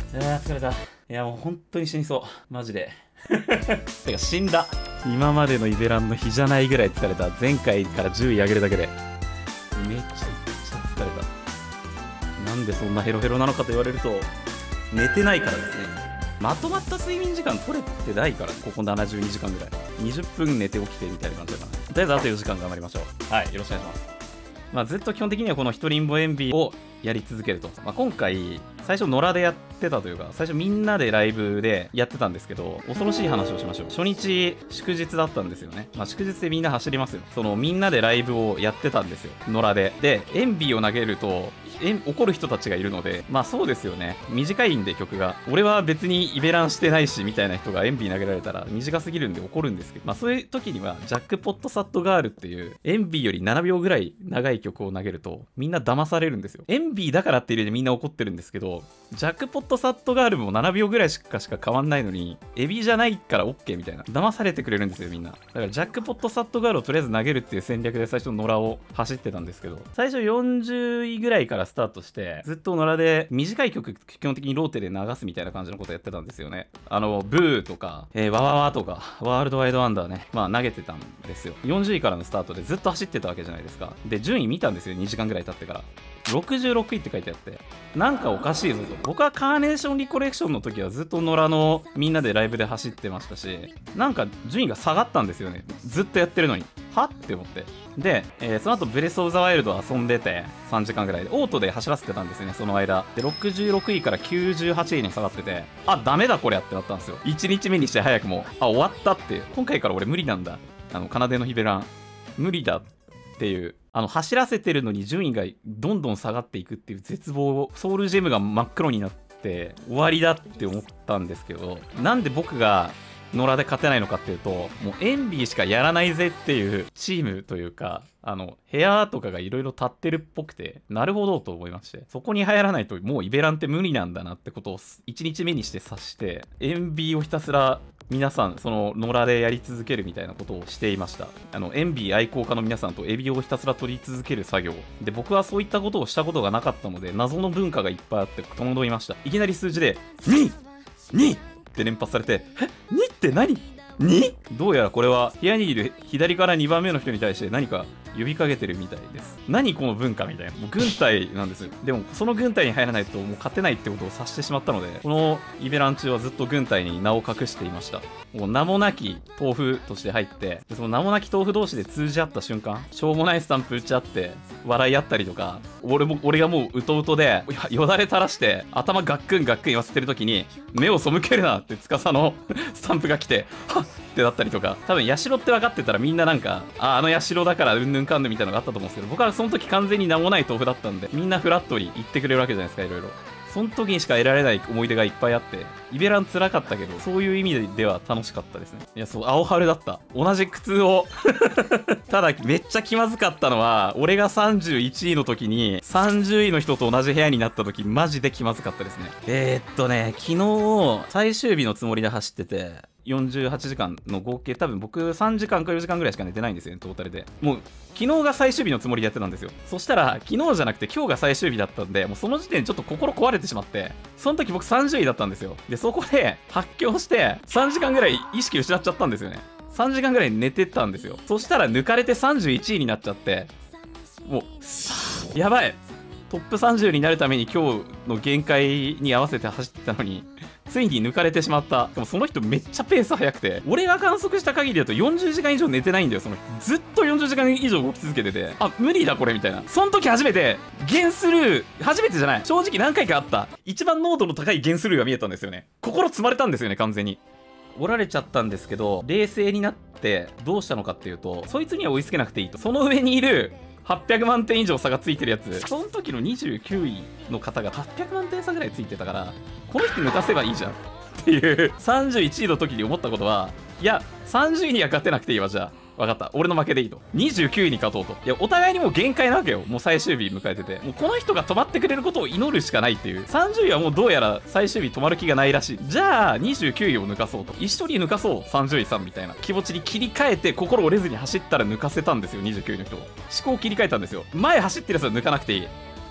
疲れた。いや、もう本当に死にそう。マジで。てか、死んだ。今までのイベランの日じゃないぐらい疲れた。前回から10位上げるだけで。めちゃくちゃ疲れた。なんでそんなヘロヘロなのかと言われると、寝てないからですね。まとまった睡眠時間取れてないから、ここ72時間ぐらい。20分寝て起きてみたいな感じだからね。とりあえずあと4時間頑張りましょう。はい、よろしくお願いします。ずっと基本的にはこの一人ぼエンビをやり続けると。今回、最初野良でやってたというか、最初みんなでライブでやってたんですけど、恐ろしい話をしましょう。初日、祝日だったんですよね。祝日でみんな走りますよ。みんなでライブをやってたんですよ。野良で。で、エンビを投げると、怒る人たちがいるので、そうですよね。短いんで曲が。俺は別にイベランしてないし、みたいな人がエンビ投げられたら短すぎるんで怒るんですけど、そういう時には、ジャックポットサットガールっていう、エンビより7秒ぐらい長い曲を投げると、みんな騙されるんですよ。エンビだからっていう理由でみんな怒ってるんですけど、ジャックポットサットガールも7秒ぐらいしか変わんないのに、エビじゃないから OK みたいな。騙されてくれるんですよ、みんな。だからジャックポットサットガールをとりあえず投げるっていう戦略で最初野良を走ってたんですけど、最初40位ぐらいからスタートして、ずっと野良で短い曲基本的にローテで流すみたいな感じのことやってたんですよね。ブーとか、ワワワとか、ワールドワイドワンダーね、投げてたんですよ。40位からのスタートでずっと走ってたわけじゃないですか。で、順位見たんですよ、2時間ぐらい経ってから。66位って書いてあって、なんかおかしいぞと。僕はカーネーションリコレクションの時はずっと野良のみんなでライブで走ってましたし、なんか順位が下がったんですよね。ずっとやってるのに。はって思って。で、その後ブレスオブザワイルド遊んでて、3時間ぐらいで、オートで走らせてたんですよね、その間。で、66位から98位に下がってて、ダメだこりゃってなったんですよ。1日目にして早くも、終わったって。今回から俺無理なんだ。奏のヒベラン。無理だっていう。走らせてるのに順位がどんどん下がっていくっていう絶望、ソウルジェムが真っ黒になって終わりだって思ったんですけど、なんで僕が野良で勝てないのかっていうと、もうエンビーしかやらないぜっていうチームというか、部屋とかがいろいろ立ってるっぽくて、なるほどと思いまして、そこに入らないともうイベランって無理なんだなってことを1日目にして察して、エンビーをひたすら皆さん、その野良でやり続けるみたいなことをしていました。エンビー愛好家の皆さんとエビをひたすら取り続ける作業。で、僕はそういったことをしたことがなかったので、謎の文化がいっぱいあって戸惑いました。いきなり数字で、2って連発されて、2って何 2？ どうやらこれは部屋にいる左から2番目の人に対して何か呼びかけてるみたいです。何この文化みたいな。もう軍隊なんですよ。でもその軍隊に入らないともう勝てないってことを察してしまったので、このイベラン中はずっと軍隊に名を隠していました。もう名もなき豆腐として入って、その名もなき豆腐同士で通じ合った瞬間、しょうもないスタンプ打ち合って笑い合ったりとか、俺がもううとうとでよだれ垂らして頭ガックンガックン言わせてる時に、目を背けるなって司のスタンプが来て、はっってなったりとか、多分社って分かってたらみんななんか、社だからうんぬんかんぬんみたいなのがあったと思うんですけど、僕はその時完全に名もない豆腐だったんで、みんなフラットに言ってくれるわけじゃないですか、いろいろ。その時にしか得られない思い出がいっぱいあって、イベラン辛かったけど、そういう意味では楽しかったですね。いや、そう、青春だった。同じ苦痛を。ただ、めっちゃ気まずかったのは、俺が31位の時に、30位の人と同じ部屋になった時、マジで気まずかったですね。昨日、最終日のつもりで走ってて、48時間の合計、多分僕3時間か4時間ぐらいしか寝てないんですよね、トータルで。もう昨日が最終日のつもりでやってたんですよ。そしたら昨日じゃなくて今日が最終日だったんで、もうその時点でちょっと心壊れてしまって、その時僕30位だったんですよ。で、そこで発狂して3時間ぐらい意識失っちゃったんですよね。3時間ぐらい寝てたんですよ。そしたら抜かれて31位になっちゃって、もうやばい、トップ30になるために今日の限界に合わせて走ってたのに、ついに抜かれてしまった。でもその人めっちゃペース速くて、俺が観測した限りだと40時間以上寝てないんだよ。そのずっと40時間以上動き続けてて、無理だこれみたいな。その時初めてゲンスルー、初めてじゃない、正直何回かあった一番濃度の高いゲンスルーが見えたんですよね。心積まれたんですよね、完全に。折られちゃったんですけど、冷静になってどうしたのかっていうと、そいつには追いつけなくていいと。その上にいる800万点以上差がついてるやつ、その時の29位の方が800万点差ぐらいついてたから、この人抜かせばいいじゃんっていう31位の時に思ったことは、いや30位には勝てなくていいわ。じゃあ分かった、俺の負けでいいと。29位に勝とうと。いや、お互いにもう限界なわけよ。もう最終日迎えてて、もうこの人が止まってくれることを祈るしかないっていう。30位はもうどうやら最終日止まる気がないらしい。じゃあ29位を抜かそうと、一緒に抜かそう30位さんみたいな気持ちに切り替えて、心折れずに走ったら抜かせたんですよ。29位の人思考を切り替えたんですよ。前走ってるやつは抜かなくていい。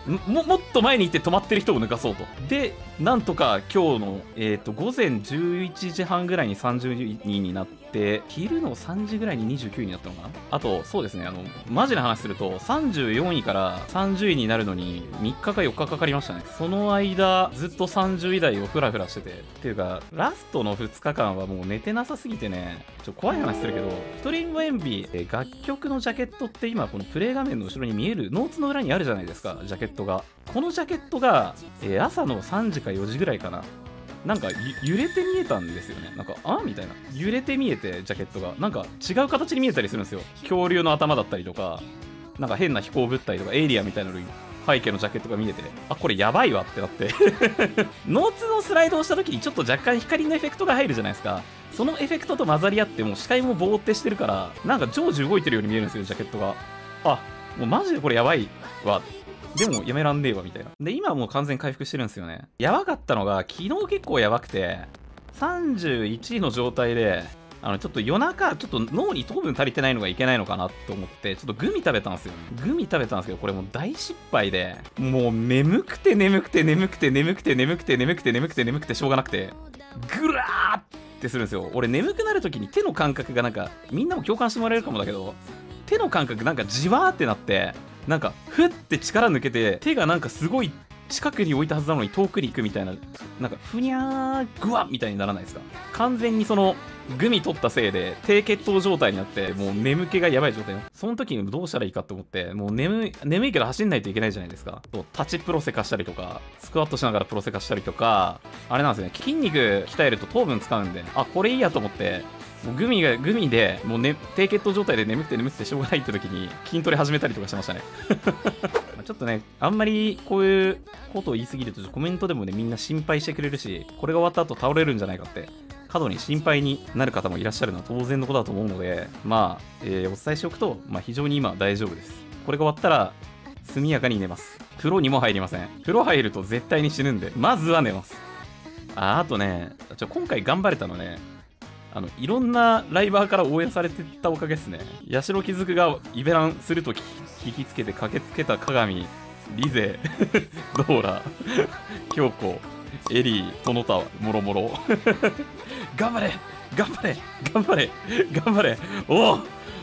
もっと前に行って止まってる人を抜かそうと。で、なんとか今日の、午前11時半ぐらいに30人になって、昼の3時ぐらいに29位になったのかな。あと、そうですね、マジな話すると、34位から30位になるのに3日か4日かかりましたね。その間、ずっと30位台をフラフラしてて。っていうか、ラストの2日間はもう寝てなさすぎてね、怖い話するけど、ストリームエンビー、楽曲のジャケットって今、このプレイ画面の後ろに見えるノーツの裏にあるじゃないですか、ジャケットが。このジャケットが、朝の3時か4時ぐらいかな。なんか揺れて見えたんですよね。なんか、みたいな。揺れて見えて、ジャケットが。なんか違う形に見えたりするんですよ。恐竜の頭だったりとか、なんか変な飛行物体とかエイリアンみたいなのに背景のジャケットが見えて、これやばいわってなって。ノーツのスライドをした時にちょっと若干光のエフェクトが入るじゃないですか。そのエフェクトと混ざり合って、もう視界もぼーってしてるから、なんか常時動いてるように見えるんですよ、ジャケットが。もうマジでこれやばいわ。でもやめらんねえわみたいな。で、今はもう完全回復してるんですよね。やばかったのが、昨日結構やばくて、31位の状態で、ちょっと夜中、ちょっと脳に糖分足りてないのがいけないのかなと思って、ちょっとグミ食べたんですよ。グミ食べたんですけど、これもう大失敗で、もう眠くて眠くて眠くて眠くて眠くて眠くて眠くて眠くてしょうがなくて、ぐらーってするんですよ。俺眠くなるときに手の感覚がなんか、みんなも共感してもらえるかもだけど、手の感覚なんかじわーってなって、なんかふって力抜けて手がなんかすごい近くに置いたはずなのに遠くに行くみたいな、なんかふにゃーぐわっみたいにならないですか。完全にそのグミ取ったせいで低血糖状態になって、もう眠気がやばい状態。その時にどうしたらいいかと思って、もう眠いけど走んないといけないじゃないですか。立ちプロセカしたりとか、スクワットしながらプロセカしたりとか、あれなんですよね、筋肉鍛えると糖分使うんで、これいいやと思って、もうグミでもう、低血糖状態で眠くてしょうがないって時に筋トレ始めたりとかしてましたね。ちょっとね、あんまりこういうことを言い過ぎるとコメントでもね、みんな心配してくれるし、これが終わった後倒れるんじゃないかって過度に心配になる方もいらっしゃるのは当然のことだと思うので、お伝えしておくと、非常に今大丈夫です。これが終わったら速やかに寝ます。風呂にも入りません。風呂入ると絶対に死ぬんで、まずは寝ます。あとね、今回頑張れたのね、いろんなライバーから応援されてたおかげですね。八代雫がイベランすると聞きつけて駆けつけた鏡、リゼ、ドーラ、京子、エリー、トノタ、もろもろ。頑張れ頑張れ頑張れ頑張れ、おお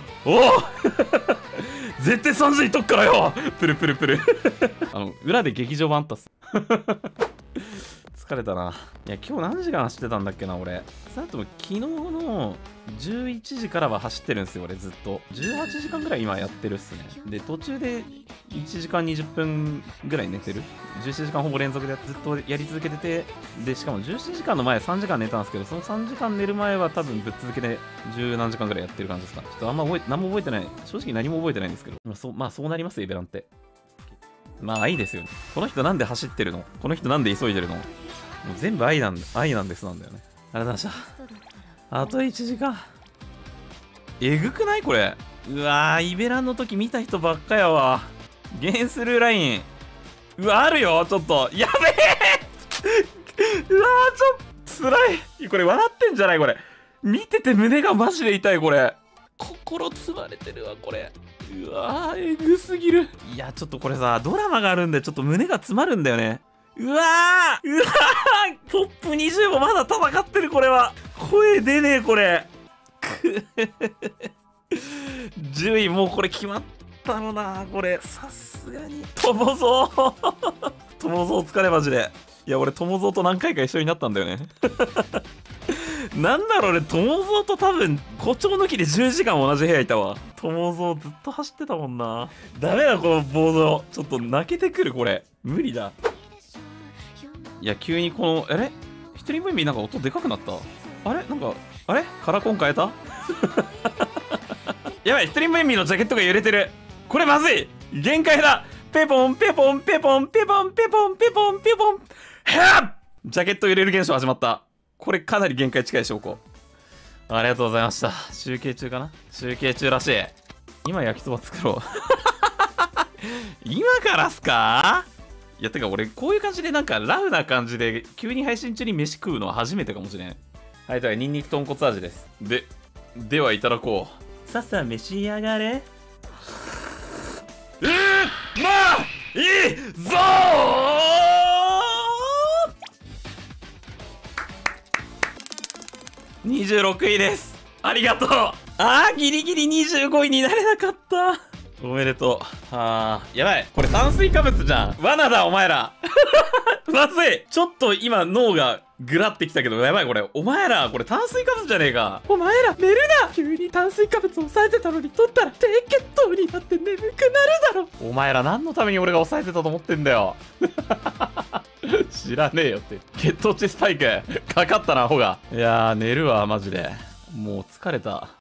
絶対30位取っからよ、プルプルプル。裏で劇場版あったっす。疲れたな。いや、今日何時間走ってたんだっけな、俺。さっとも昨日の11時からは走ってるんですよ、俺ずっと。18時間ぐらい今やってるっすね。で、途中で1時間20分ぐらい寝てる。17時間ほぼ連続でずっとやり続けてて、で、しかも17時間の前3時間寝たんですけど、その3時間寝る前は多分ぶっ続けで10何時間ぐらいやってる感じですか。ちょっとあんま何も覚えてない。正直何も覚えてないんですけど。そうなりますよ、イベランって。いいですよね。この人なんで走ってるの？この人なんで急いでるの？もう全部愛なんですなんだよね。ありがとうございました。あと1時間。えぐくないこれ。うわー、イベランの時見た人ばっかやわ。ゲンスルーライン。うわ、あるよ、ちょっと。やべえうわー、ちょっと、つらい。これ笑ってんじゃないこれ。見てて胸がマジで痛い、これ。心つまれてるわ、これ。うわー、えぐすぎる。いや、ちょっとこれさ、ドラマがあるんで、ちょっと胸が詰まるんだよね。うわートップ20もまだ戦ってる、これは。声出ねえ、これ。10位もうこれ決まったのな、これ。さすがに。友蔵友蔵疲れマジで。いや、俺友蔵と何回か一緒になったんだよね。なんだろうね、友蔵と多分、誇張抜きで10時間同じ部屋いたわ。友蔵ずっと走ってたもんな。ダメだ、このボード。ちょっと泣けてくる、これ。無理だ。いや、急にこの、一人分なんか音でかくなった。カラコン変えたやばい、一人分のジャケットが揺れてる。これまずい、限界だ。ペポンペポンペポンペポンペポンペポンペポン。ジャケット揺れる現象始まった。これかなり限界近い証拠。ありがとうございました。集計中かな？集計中らしい。今焼きそば作ろう。今からっすか？いや、てか俺、こういう感じでなんかラフな感じで急に配信中に飯食うのは初めてかもしれん。はい、ではニンニク豚骨味です。ではいただこう。さっさ召し上がれ。まあいいぞー！26位です。ありがとう。ギリギリ25位になれなかった。おめでとう。やばい。これ炭水化物じゃん。罠だ、お前ら。まずい。ちょっと今脳がグラってきたけど、やばいこれ。お前ら、これ炭水化物じゃねえか。お前ら、寝るな。急に炭水化物を抑えてたのに、取ったら低血糖になって眠くなるだろ。お前ら何のために俺が抑えてたと思ってんだよ。知らねえよって。血糖値スパイク。かかったな、アホが。いやー、寝るわ、マジで。もう疲れた。